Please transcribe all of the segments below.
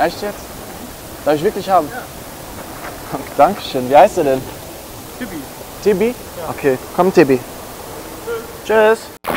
Echt jetzt? Darf ich wirklich haben? Ja. Dankeschön. Wie heißt er denn? Tibi. Tibi? Ja. Okay, komm Tibi. Tschüss.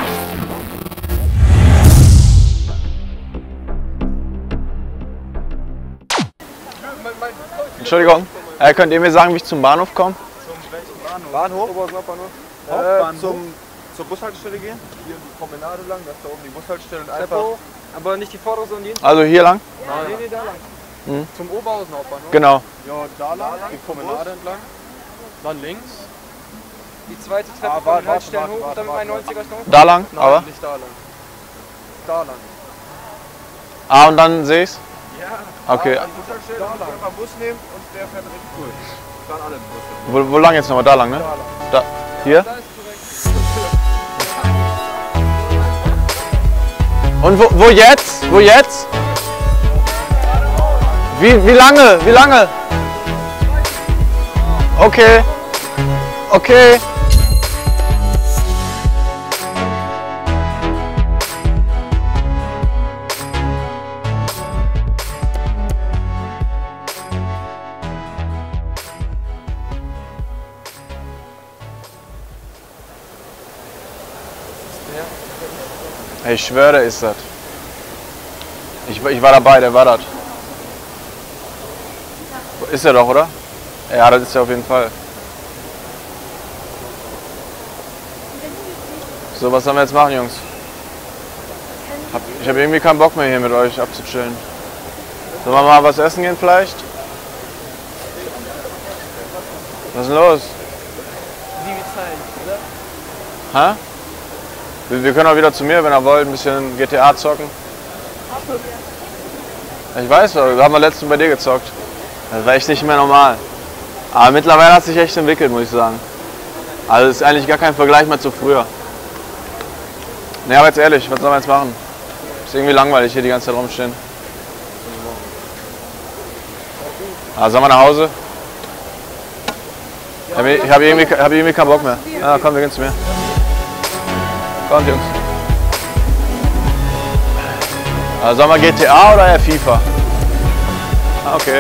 Entschuldigung, könnt ihr mir sagen, wie ich zum Bahnhof komme? Zum welchen Bahnhof? Bahnhof? Hauptbahnhof? Zur Bushaltestelle gehen, hier die Promenade lang, das ist da oben die Bushaltestelle und Treppe einfach... hoch, aber nicht die vordere, sondern die hintere? Also hier lang? Nee, da lang. Mhm. Zum Oberhausen Hauptbahnhof? Genau. Ja, da lang, die Promenade entlang, dann links. Die zweite Treppe von den Haltestellen hoch und dann mit meinen 90er Stunden? Da lang, Nein, aber? nicht da lang. Da lang. Ah, und dann sehe ich's? Ja. Okay. An Bushaltestelle, da lang. Einfach Bus nehmen und der fährt direkt durch. Dann alle Busse. Wo lang jetzt nochmal? Da lang, ne? Da lang. Da. Hier? Da ist korrekt. Und wo jetzt? Wo jetzt? Wie lange? Wie lange? Okay. Okay. Ich schwöre, der ist das. Ich war dabei, der war das. Ist er doch, oder? Ja, das ist er auf jeden Fall. So, was sollen wir jetzt machen, Jungs? Ich habe irgendwie keinen Bock mehr hier mit euch abzuchillen. Sollen wir mal was essen gehen vielleicht? Was ist denn los? Wie wir zahlen, oder? Hä? Wir können auch wieder zu mir, wenn ihr wollt, ein bisschen GTA zocken. Ich weiß, wir haben letztens bei dir gezockt. Das war echt nicht mehr normal. Aber mittlerweile hat sich echt entwickelt, muss ich sagen. Also ist eigentlich gar kein Vergleich mehr zu früher. Ne, aber jetzt ehrlich, was sollen wir jetzt machen? Ist irgendwie langweilig hier die ganze Zeit rumstehen. Ah, sollen wir nach Hause? Ich hab irgendwie keinen Bock mehr. Ja, komm, wir gehen zu mir. Kommt, Jungs. Also sollen wir GTA oder eher FIFA? Ah, okay.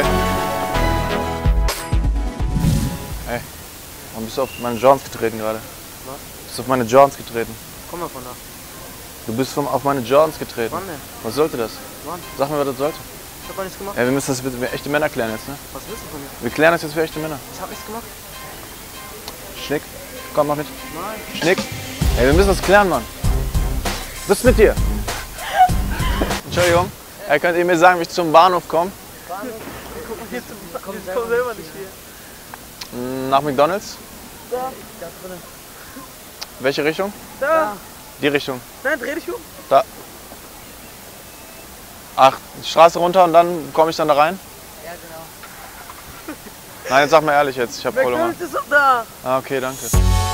Hey, warum bist du auf meine Jordans getreten gerade? Was? Du bist auf meine Jordans getreten. Komm mal von da. Du bist auf meine Jordans getreten. Wann denn? Was sollte das? Wann? Sag mir, was das sollte. Ich hab gar nichts gemacht. Ja, wir müssen das mit echte Männer klären jetzt, ne? Was willst du von mir? Wir klären das jetzt für echte Männer. Ich hab nichts gemacht. Schnick, komm, mach mit. Nein. Schnick. Ey, wir müssen das klären, Mann. Was ist mit dir? Entschuldigung. Könnt ihr mir sagen, wie ich zum Bahnhof komme? Guck mal hier zum Bahnhof. Ich komm selber nicht hier. Nach McDonald's? Da. Da drinnen. Welche Richtung? Da. Die Richtung. Nein, dreh dich um. Da. Ach, die Straße runter und dann komme ich dann da rein? Ja, genau. Nein, jetzt sag mal ehrlich jetzt, ich hab voll Hunger. McDonald's ist doch da. Ah, okay, danke.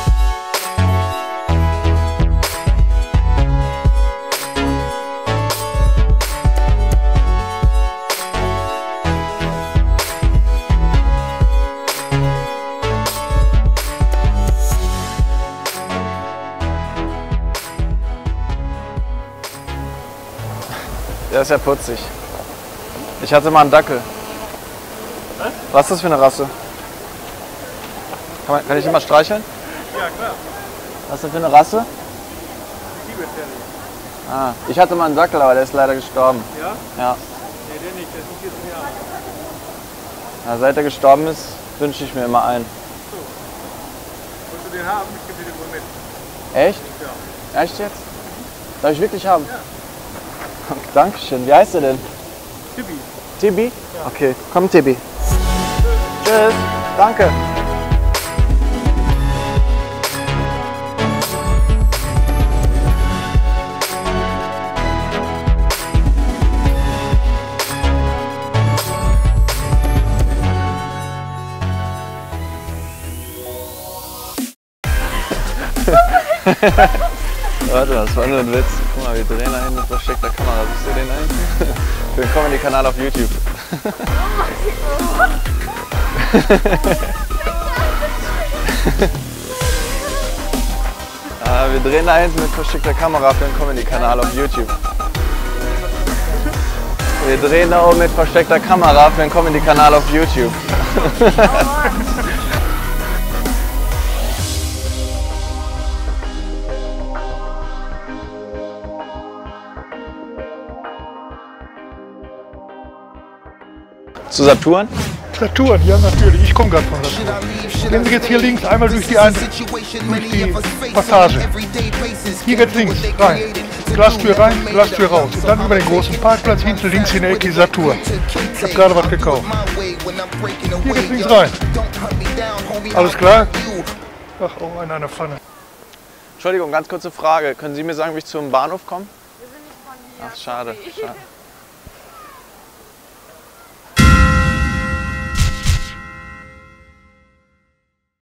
Der ist ja putzig. Ich hatte mal einen Dackel. Was? Was ist das für eine Rasse? Kann ich den mal streicheln? Ja, klar. Was ist das für eine Rasse? Tibet, Ah, ich hatte mal einen Dackel, aber der ist leider gestorben. Ja? Ja. Nee, der nicht, der ist nicht 14 Jahre. Ja, seit er gestorben ist, wünsche ich mir immer einen. So. Willst du den haben? Ich gebe dir den wohl mit. Echt? Ja. Echt jetzt? Darf ich wirklich haben? Ja. Dankeschön. Wie heißt er denn? Tibi. Tibi? Ja. Okay, komm Tibi. Tschüss. Danke. Warte, das war nur ein Witz. Guck mal, wir drehen da hin mit versteckter Kamera. Siehst du den eigentlich? Für den Comedy-Kanal auf YouTube. Wir drehen da hinten mit versteckter Kamera für den Comedy-Kanal auf YouTube. Wir drehen da oben mit versteckter Kamera für einen Comedy-Kanal auf YouTube. Zu Saturn? Saturn, ja natürlich. Ich komme gerade von Saturn. Gehen Sie jetzt hier links einmal durch die Passage. Hier geht's links rein. Glastür rein, Glastür raus. Und dann über den großen Parkplatz hinten links in der Ecke Saturn. Ich habe gerade was gekauft. Hier geht's links rein. Alles klar? Ach, oh, in einer Pfanne. Entschuldigung, ganz kurze Frage. Können Sie mir sagen, wie ich zum Bahnhof komme? Wir sind nicht von hier. Ach, schade. Okay. Schade.